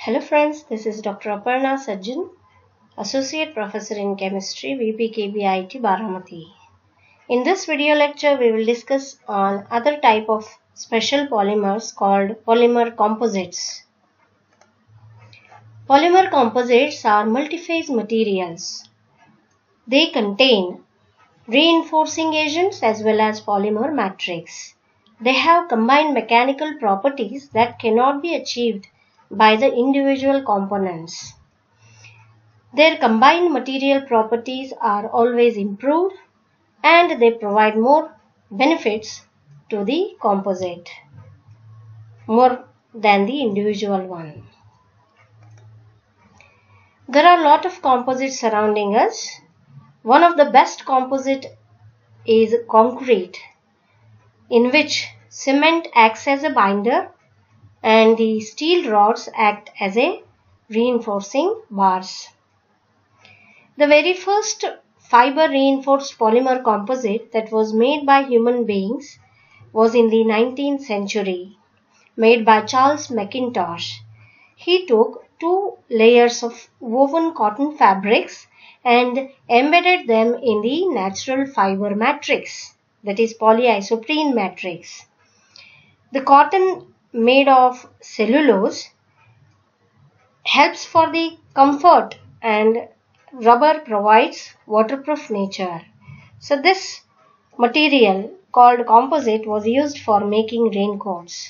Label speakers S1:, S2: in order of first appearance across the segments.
S1: Hello friends, this is Dr. Aparna Sajjan, Associate Professor in Chemistry, VPKBIT Baramati. In this video lecture, we will discuss on other type of special polymers called polymer composites. Polymer composites are multiphase materials. They contain reinforcing agents as well as polymer matrix. They have combined mechanical properties that cannot be achieved by the individual components. Their combined material properties are always improved and they provide more benefits to the composite more than the individual one. There are a lot of composites surrounding us. One of the best composite is concrete, in which cement acts as a binder and the steel rods act as a reinforcing bars. The very first fiber reinforced polymer composite that was made by human beings was in the 19th century, made by Charles Mackintosh. He took 2 layers of woven cotton fabrics and embedded them in the natural fiber matrix, that is polyisoprene matrix. The cotton made of cellulose helps for the comfort and rubber provides waterproof nature. So this material called composite was used for making raincoats.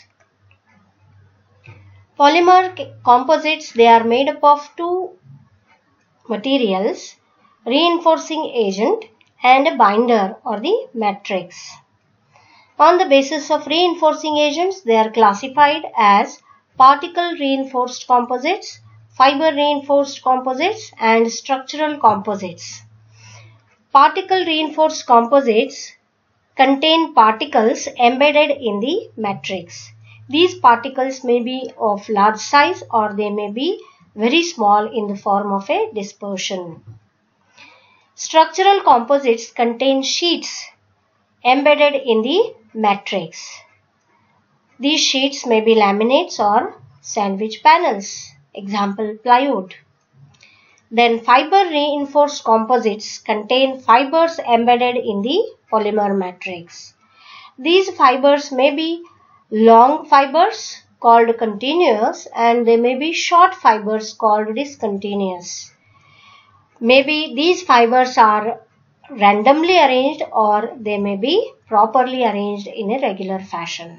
S1: Polymer composites, they are made up of 2 materials, reinforcing agent and a binder or the matrix. On the basis of reinforcing agents, they are classified as particle reinforced composites, fiber reinforced composites and structural composites. Particle reinforced composites contain particles embedded in the matrix. These particles may be of large size or they may be very small in the form of a dispersion. Structural composites contain sheets embedded in the matrix. These sheets may be laminates or sandwich panels, example plywood. Then fiber reinforced composites contain fibers embedded in the polymer matrix. These fibers may be long fibers called continuous and they may be short fibers called discontinuous. Maybe these fibers are randomly arranged or they may be properly arranged in a regular fashion.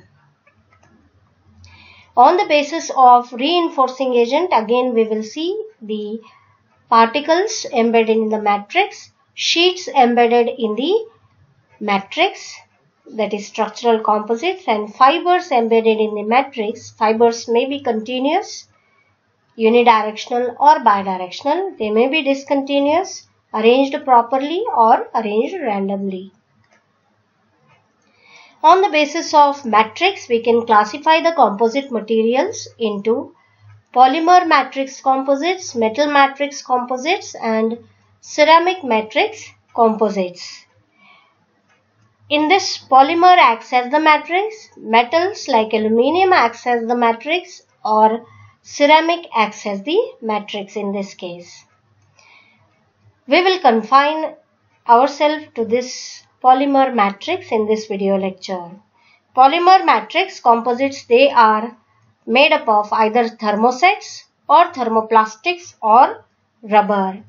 S1: On the basis of reinforcing agent, again we will see the particles embedded in the matrix, sheets embedded in the matrix, that is structural composites, and fibers embedded in the matrix. Fibers may be continuous, unidirectional or bidirectional. They may be discontinuous, arranged properly or arranged randomly. On the basis of matrix, we can classify the composite materials into polymer matrix composites, metal matrix composites and ceramic matrix composites. In this, polymer acts as the matrix, metals like aluminium acts as the matrix or ceramic acts as the matrix in this case. We will confine ourselves to this polymer matrix in this video lecture. Polymer matrix composites, they are made up of either thermosets or thermoplastics or rubber.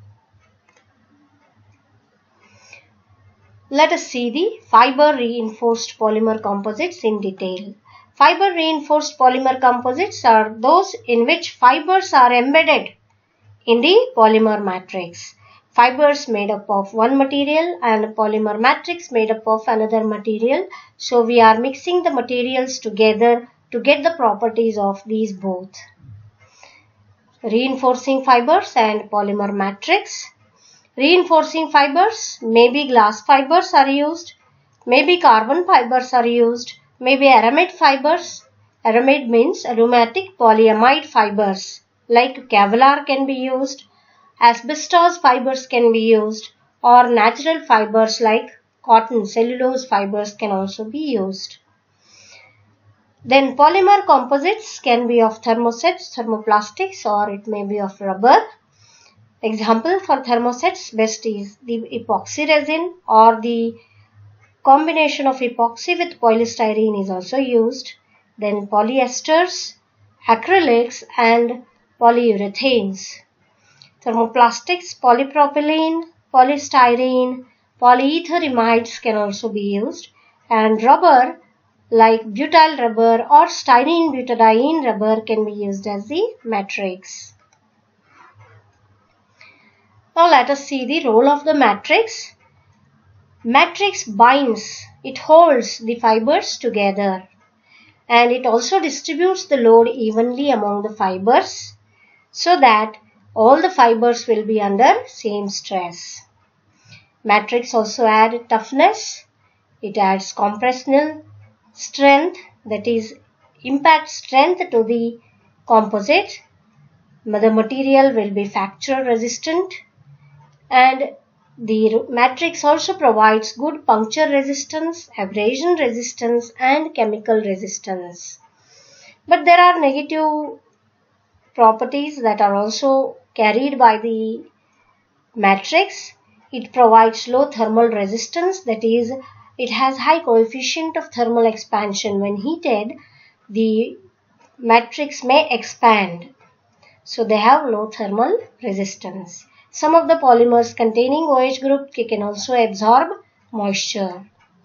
S1: Let us see the fiber reinforced polymer composites in detail. Fiber reinforced polymer composites are those in which fibers are embedded in the polymer matrix. Fibers made up of one material and polymer matrix made up of another material. So we are mixing the materials together to get the properties of these both. Reinforcing fibers and polymer matrix. Reinforcing fibers, maybe glass fibers are used, maybe carbon fibers are used, maybe aramid fibers. Aramid means aromatic polyamide fibers like Kevlar can be used, asbestos fibers can be used, or natural fibers like cotton, cellulose fibers can also be used. Then polymer composites can be of thermosets, thermoplastics, or it may be of rubber. Example for thermosets best is the epoxy resin, or the combination of epoxy with polystyrene is also used. Then polyesters, acrylics, and polyurethanes. Thermoplastics, polypropylene, polystyrene, polyetheramides can also be used, and rubber like butyl rubber or styrene butadiene rubber can be used as the matrix. Now let us see the role of the matrix. Matrix binds, it holds the fibers together, and it also distributes the load evenly among the fibers so that all the fibers will be under same stress. Matrix also adds toughness, it adds compressional strength, that is impact strength to the composite. The material will be fracture resistant, and the matrix also provides good puncture resistance, abrasion resistance, and chemical resistance. But there are negative properties that are also carried by the matrix. It provides low thermal resistance, that is, it has high coefficient of thermal expansion. When heated, the matrix may expand. So they have low thermal resistance. Some of the polymers containing OH group can also absorb moisture.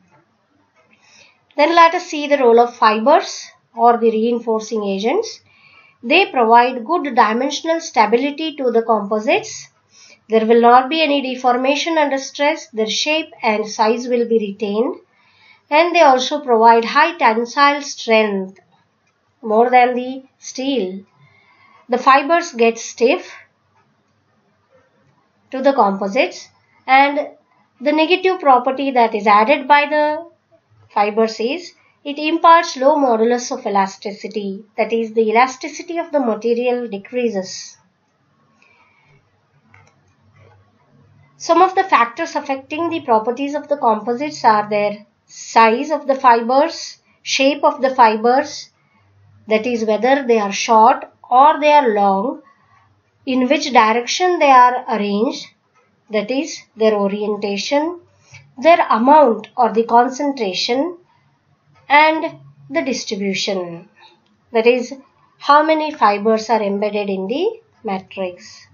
S1: Then let us see the role of fibers or the reinforcing agents. They provide good dimensional stability to the composites. There will not be any deformation under stress. Their shape and size will be retained. And they also provide high tensile strength, more than the steel. The fibers get stiff to the composites, and the negative property that is added by the fibers is it imparts low modulus of elasticity. That is, the elasticity of the material decreases. Some of the factors affecting the properties of the composites are their size of the fibers, shape of the fibers, that is whether they are short or they are long, in which direction they are arranged, that is their orientation, their amount or the concentration, and the distribution, that is how many fibers are embedded in the matrix.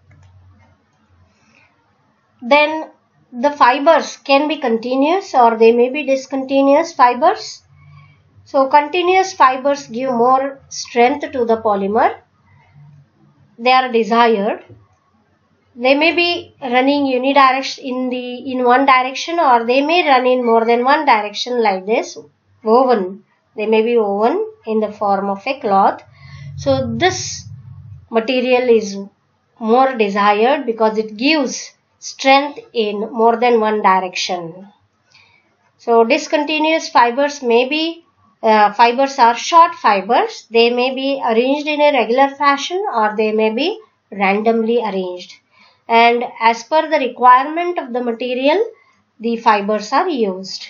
S1: Then the fibers can be continuous or they may be discontinuous fibers. So continuous fibers give more strength to the polymer. They are desired. They may be running unidirection in one direction, or they may run in more than one direction, like this. Woven. They may be woven in the form of a cloth. So this material is more desired because it gives strength in more than one direction. So discontinuous fibers may be fibers are short fibers. They may be arranged in a regular fashion or they may be randomly arranged. And as per the requirement of the material, the fibers are used.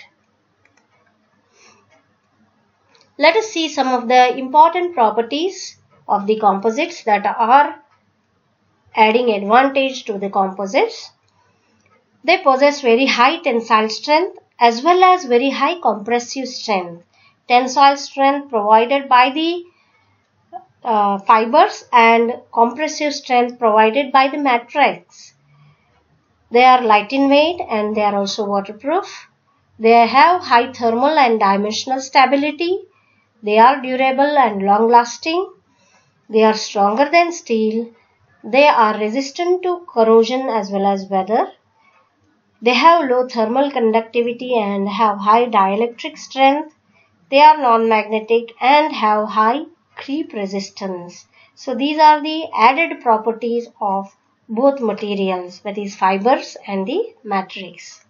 S1: Let us see some of the important properties of the composites that are adding advantage to the composites. They possess very high tensile strength as well as very high compressive strength. Tensile strength provided by the fibers and compressive strength provided by the matrix. They are light in weight and they are also waterproof. They have high thermal and dimensional stability. They are durable and long lasting. They are stronger than steel. They are resistant to corrosion as well as weather. They have low thermal conductivity and have high dielectric strength. They are non-magnetic and have high creep resistance. So these are the added properties of both materials, that is fibers and the matrix.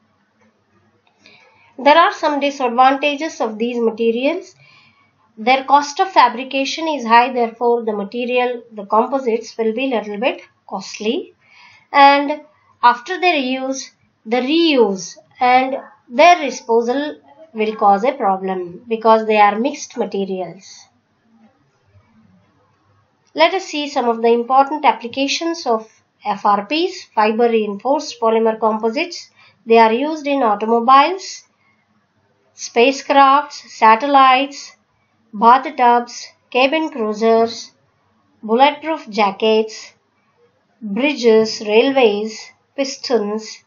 S1: There are some disadvantages of these materials. Their cost of fabrication is high, therefore the composites will be a little bit costly. And after their use, the reuse and their disposal will cause a problem because they are mixed materials. Let us see some of the important applications of FRPs, fiber reinforced polymer composites. They are used in automobiles, spacecrafts, satellites, bathtubs, cabin cruisers, bulletproof jackets, bridges, railways, pistons,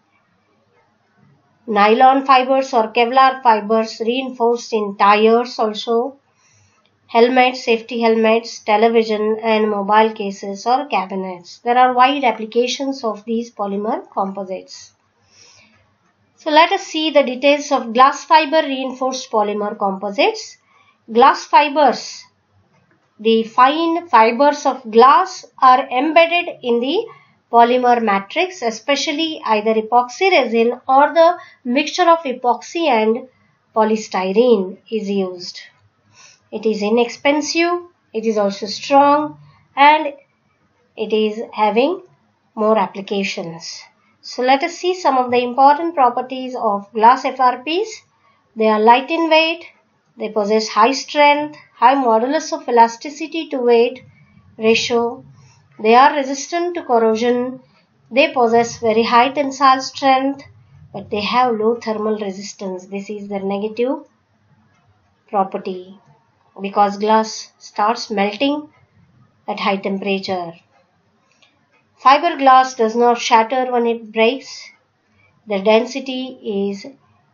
S1: nylon fibers or Kevlar fibers reinforced in tires also, helmets, safety helmets, television and mobile cases or cabinets. There are wide applications of these polymer composites. So let us see the details of glass fiber reinforced polymer composites. Glass fibers, the fine fibers of glass, are embedded in the polymer matrix, especially either epoxy resin or the mixture of epoxy and polystyrene is used. It is inexpensive, it is also strong, and it is having more applications. So let us see some of the important properties of glass FRPs. They are light in weight, they possess high strength, high modulus of elasticity to weight ratio, they are resistant to corrosion, they possess very high tensile strength, but they have low thermal resistance. This is their negative property because glass starts melting at high temperature. Fiberglass does not shatter when it breaks. The density is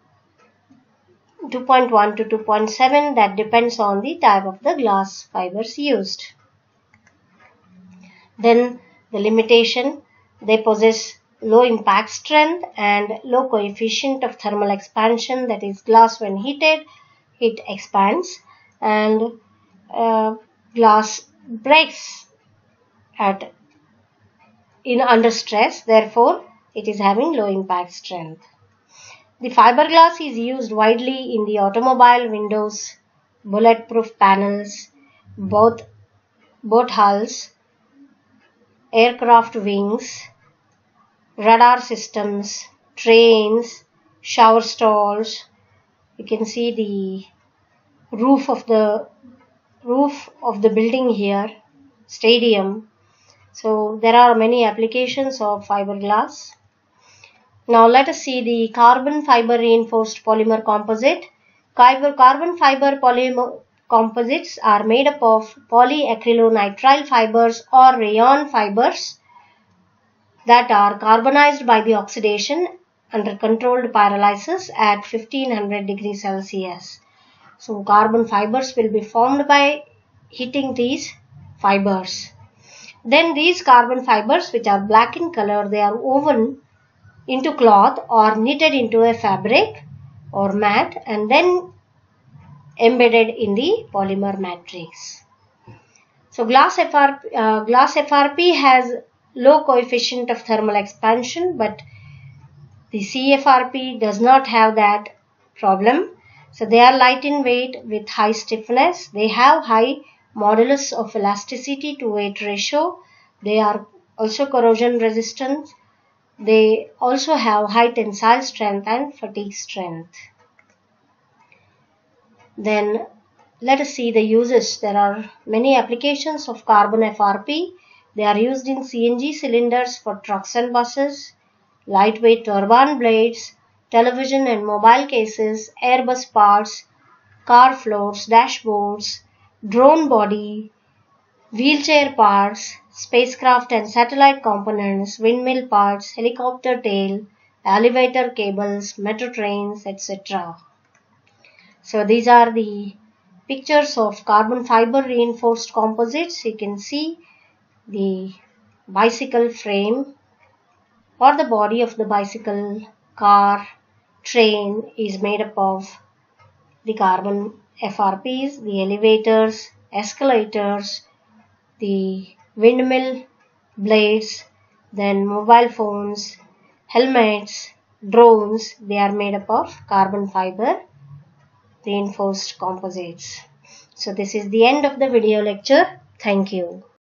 S1: 2.1 to 2.7, that depends on the type of the glass fibers used. Then the limitation, they possess low impact strength and low coefficient of thermal expansion, that is glass when heated, it expands, and glass breaks under stress, therefore it is having low impact strength. The fiberglass is used widely in the automobile windows, bulletproof panels, boat hulls, aircraft wings, radar systems, trains, shower stalls. You can see the roof of the building here, stadium. So there are many applications of fiberglass. Now let us see the carbon fiber reinforced polymer composite. Carbon fiber polymer composites are made up of polyacrylonitrile fibers or rayon fibers that are carbonized by the oxidation under controlled pyrolysis at 1500 degrees Celsius. So carbon fibers will be formed by heating these fibers. Then these carbon fibers, which are black in color, they are woven into cloth or knitted into a fabric or mat and then embedded in the polymer matrix. So glass FRP has low coefficient of thermal expansion, but the CFRP does not have that problem. So they are light in weight with high stiffness. They have high modulus of elasticity to weight ratio. They are also corrosion resistant. They also have high tensile strength and fatigue strength. Then let us see the uses. There are many applications of carbon FRP. They are used in CNG cylinders for trucks and buses, lightweight turbine blades, television and mobile cases, Airbus parts, car floors, dashboards, drone body, wheelchair parts, spacecraft and satellite components, windmill parts, helicopter tail, elevator cables, metro trains, etc. So these are the pictures of carbon fiber reinforced composites. You can see the bicycle frame or the body of the bicycle, car, train is made up of the carbon FRPs, the elevators, escalators, the windmill blades, then mobile phones, helmets, drones, they are made up of carbon fiber reinforced composites. So this is the end of the video lecture. Thank you.